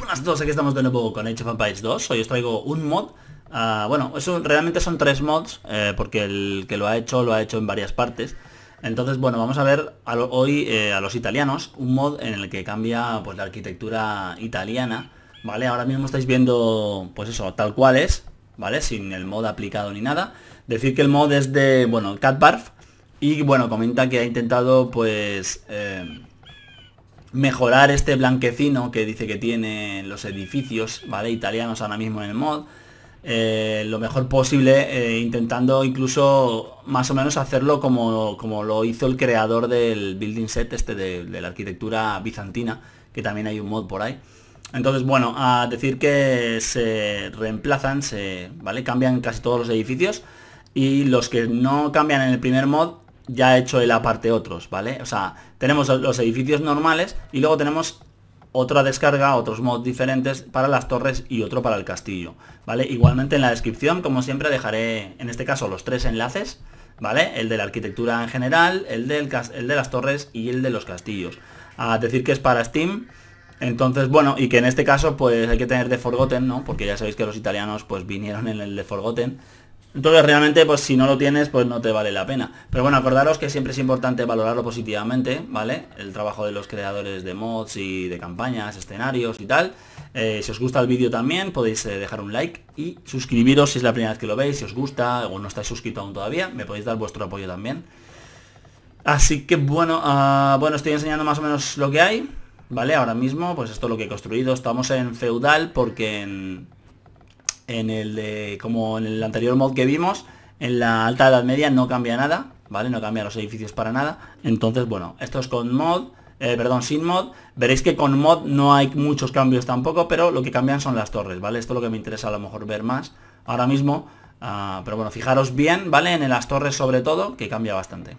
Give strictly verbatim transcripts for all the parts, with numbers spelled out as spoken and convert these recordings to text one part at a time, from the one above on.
Buenas a todos, aquí estamos de nuevo con Age of Empires dos. Hoy os traigo un mod. Uh, bueno, eso realmente son tres mods, eh, porque el que lo ha hecho, lo ha hecho en varias partes. Entonces, bueno, vamos a ver a lo, hoy eh, a los italianos, un mod en el que cambia pues la arquitectura italiana, ¿vale? Ahora mismo estáis viendo, pues eso, tal cual es, ¿vale? Sin el mod aplicado ni nada. Decir que el mod es de, bueno, Catbarf. Y bueno, comenta que ha intentado, pues... Eh, mejorar este blanquecino que dice que tiene los edificios, ¿vale? Italianos ahora mismo en el mod. Eh, lo mejor posible, eh, intentando incluso más o menos hacerlo como, como lo hizo el creador del building set este de, de la arquitectura bizantina, que también hay un mod por ahí. Entonces, bueno, a decir que se reemplazan, se, ¿vale? Cambian casi todos los edificios, y los que no cambian en el primer mod ya ha hecho el aparte otros, ¿vale? O sea, tenemos los edificios normales y luego tenemos otra descarga, otros mods diferentes para las torres y otro para el castillo, ¿vale? Igualmente en la descripción, como siempre, dejaré en este caso los tres enlaces, ¿vale? El de la arquitectura en general, el, del, el de las torres y el de los castillos. A decir que es para Steam. Entonces, bueno, y que en este caso pues hay que tener The Forgotten, ¿no? Porque ya sabéis que los italianos pues vinieron en el The Forgotten. Entonces realmente pues si no lo tienes pues no te vale la pena. Pero bueno, acordaros que siempre es importante valorarlo positivamente, ¿vale? El trabajo de los creadores de mods y de campañas, escenarios y tal. Eh, si os gusta el vídeo también podéis eh, dejar un like y suscribiros si es la primera vez que lo veis. Si os gusta o no estáis suscrito aún todavía, me podéis dar vuestro apoyo también. Así que bueno, uh, bueno, estoy enseñando más o menos lo que hay, ¿vale? Ahora mismo pues esto es lo que he construido. Estamos en feudal porque en... En el de, como en el anterior mod que vimos, en la alta edad media no cambia nada, ¿vale? No cambia los edificios para nada. Entonces, bueno, esto es con mod, eh, perdón, sin mod. Veréis que con mod no hay muchos cambios tampoco, pero lo que cambian son las torres, ¿vale? Esto es lo que me interesa a lo mejor ver más ahora mismo. Uh, pero bueno, fijaros bien, ¿vale? En las torres sobre todo, que cambia bastante.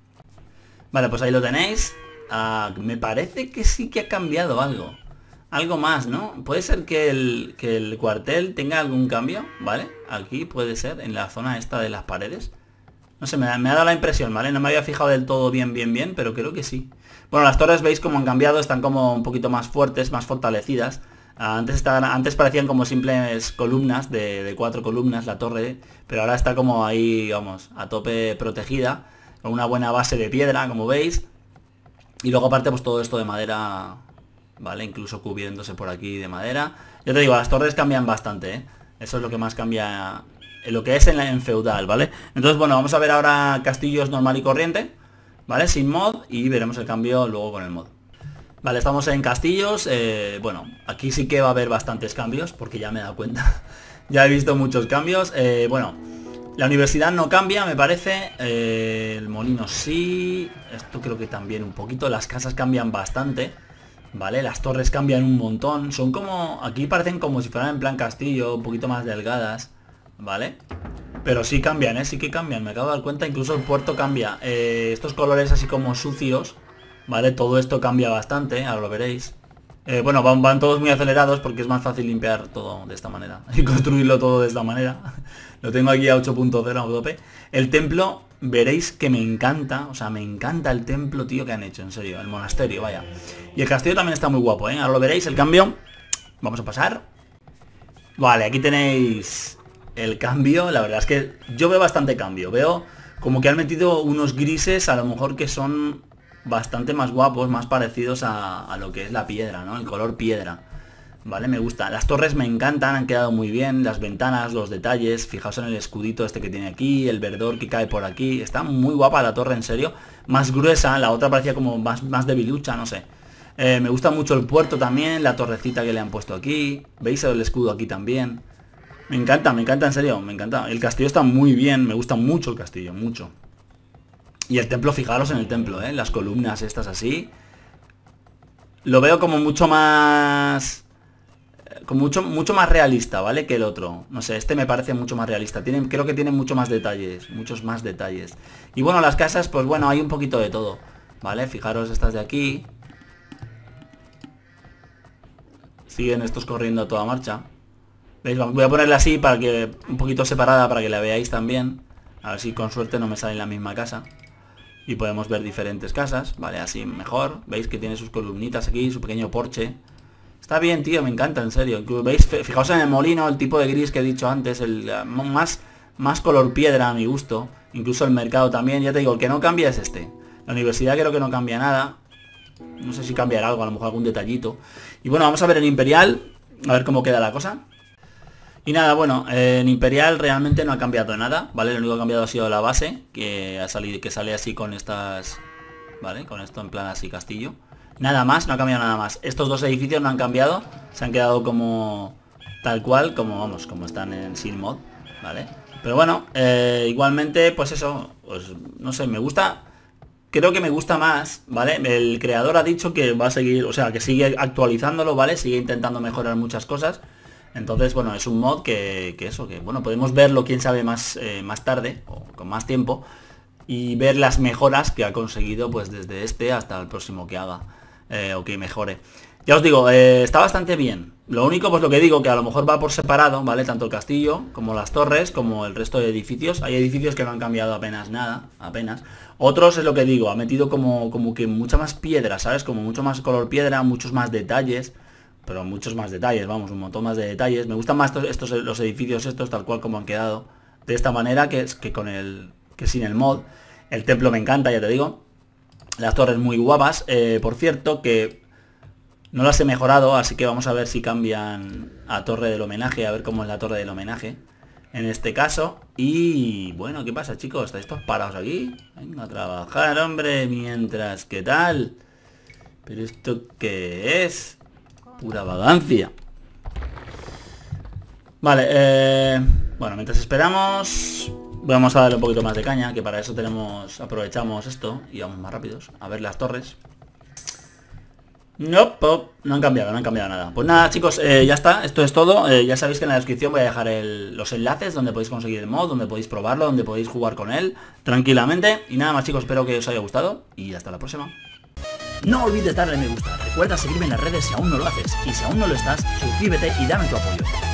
Vale, pues ahí lo tenéis. Uh, me parece que sí que ha cambiado algo. Algo más, ¿no? Puede ser que el, que el cuartel tenga algún cambio, ¿vale? Aquí puede ser, en la zona esta de las paredes. No sé, me, da, me ha dado la impresión, ¿vale? No me había fijado del todo bien, bien, bien, pero creo que sí. Bueno, las torres veis cómo han cambiado, están como un poquito más fuertes, más fortalecidas. Ah, antes, estaban, antes parecían como simples columnas, de, de cuatro columnas la torre, pero ahora está como ahí, vamos, a tope protegida, con una buena base de piedra, como veis. Y luego aparte pues todo esto de madera... ¿Vale? Incluso cubriéndose por aquí de madera. Yo te digo, las torres cambian bastante, ¿eh? Eso es lo que más cambia en lo que es en, la, en feudal, ¿vale? Entonces, bueno, vamos a ver ahora castillos normal y corriente, ¿vale? Sin mod, y veremos el cambio luego con el mod. Vale, estamos en castillos. eh, Bueno, aquí sí que va a haber bastantes cambios, porque ya me he dado cuenta. Ya he visto muchos cambios. eh, Bueno, la universidad no cambia, me parece. eh, El molino sí. Esto creo que también un poquito. Las casas cambian bastante, ¿vale? Las torres cambian un montón. Son como... Aquí parecen como si fueran en plan castillo, un poquito más delgadas, ¿vale? Pero sí cambian, ¿eh? Sí que cambian. Me acabo de dar cuenta. Incluso el puerto cambia. Eh, estos colores así como sucios, ¿vale? Todo esto cambia bastante. Ahora lo veréis. Eh, bueno, van, van todos muy acelerados porque es más fácil limpiar todo de esta manera. Y construirlo todo de esta manera. Lo tengo aquí a ocho punto cero a tope. El templo... Veréis que me encanta, o sea, me encanta el templo, tío, que han hecho, en serio, el monasterio, vaya. Y el castillo también está muy guapo, ¿eh? Ahora lo veréis, el cambio. Vamos a pasar. Vale, aquí tenéis el cambio. La verdad es que yo veo bastante cambio. Veo como que han metido unos grises, a lo mejor que son bastante más guapos, más parecidos a, a lo que es la piedra, ¿no? El color piedra. Vale, me gusta. Las torres me encantan, han quedado muy bien. Las ventanas, los detalles. Fijaos en el escudito este que tiene aquí, el verdor que cae por aquí. Está muy guapa la torre, en serio. Más gruesa, la otra parecía como más, más debilucha, no sé. Eh, me gusta mucho el puerto también, la torrecita que le han puesto aquí. ¿Veis el escudo aquí también? Me encanta, me encanta, en serio, me encanta. El castillo está muy bien, me gusta mucho el castillo, mucho. Y el templo, fijaros en el templo, ¿eh? Las columnas estas así. Lo veo como mucho más... Como mucho, mucho más realista, ¿vale? Que el otro. No sé, este me parece mucho más realista. Tiene, creo que tiene mucho más detalles. Muchos más detalles. Y bueno, las casas, pues bueno, hay un poquito de todo, ¿vale? Fijaros estas de aquí. Siguen estos corriendo a toda marcha. ¿Veis? Voy a ponerla así para que... Un poquito separada para que la veáis también. A ver si con suerte no me sale en la misma casa. Y podemos ver diferentes casas, ¿vale? Así mejor. ¿Veis que tiene sus columnitas aquí, su pequeño porche? Está bien, tío, me encanta, en serio. ¿Veis? Fijaos en el molino, el tipo de gris que he dicho antes, el más, más color piedra a mi gusto. Incluso el mercado también, ya te digo, el que no cambia es este. La universidad creo que no cambia nada. No sé si cambiará algo, a lo mejor algún detallito. Y bueno, vamos a ver el Imperial, a ver cómo queda la cosa. Y nada, bueno, eh, en Imperial realmente no ha cambiado nada, ¿vale? Lo único que ha cambiado ha sido la base, que ha salido, que sale así con estas... ¿Vale? Con esto en plan así castillo. Nada más, no ha cambiado nada más. Estos dos edificios no han cambiado, se han quedado como tal cual, como vamos, como están en Sin Mod, ¿vale? Pero bueno, eh, igualmente, pues eso, pues no sé, me gusta, creo que me gusta más, ¿vale? El creador ha dicho que va a seguir, o sea, que sigue actualizándolo, ¿vale? Sigue intentando mejorar muchas cosas. Entonces, bueno, es un mod que, que eso, que bueno, podemos verlo, quién sabe, más, eh, más tarde, o con más tiempo, y ver las mejoras que ha conseguido, pues desde este hasta el próximo que haga, eh, o que mejore. Ya os digo, eh, está bastante bien. Lo único, pues lo que digo, que a lo mejor va por separado, ¿vale? Tanto el castillo, como las torres, como el resto de edificios. Hay edificios que no han cambiado apenas nada, apenas. Otros, es lo que digo, ha metido como, como que mucha más piedra, ¿sabes? Como mucho más color piedra, muchos más detalles. Pero muchos más detalles, vamos, un montón más de detalles. Me gustan más estos, estos los edificios estos, tal cual como han quedado. De esta manera que, que con el... que sin el mod. El templo me encanta, ya te digo. Las torres muy guapas. Eh, por cierto, que no las he mejorado, así que vamos a ver si cambian a torre del homenaje, a ver cómo es la torre del homenaje en este caso. Y bueno, ¿qué pasa, chicos? ¿Estáis todos parados aquí? Venga a trabajar, hombre, mientras, ¿qué tal? ¿Pero esto qué es? Pura vagancia. Vale, eh, bueno, mientras esperamos, vamos a darle un poquito más de caña, que para eso tenemos, aprovechamos esto y vamos más rápidos. A ver las torres. No, nope, no han cambiado, no han cambiado nada. Pues nada, chicos, eh, ya está, esto es todo. eh, Ya sabéis que en la descripción voy a dejar el, los enlaces donde podéis conseguir el mod, donde podéis probarlo, donde podéis jugar con él tranquilamente. Y nada más, chicos, espero que os haya gustado y hasta la próxima. No olvides darle me gusta, recuerda seguirme en las redes si aún no lo haces, y si aún no lo estás, suscríbete y dame tu apoyo.